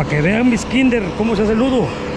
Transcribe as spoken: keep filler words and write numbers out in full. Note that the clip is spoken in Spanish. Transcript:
para que vean mis kinder cómo se hace el nudo.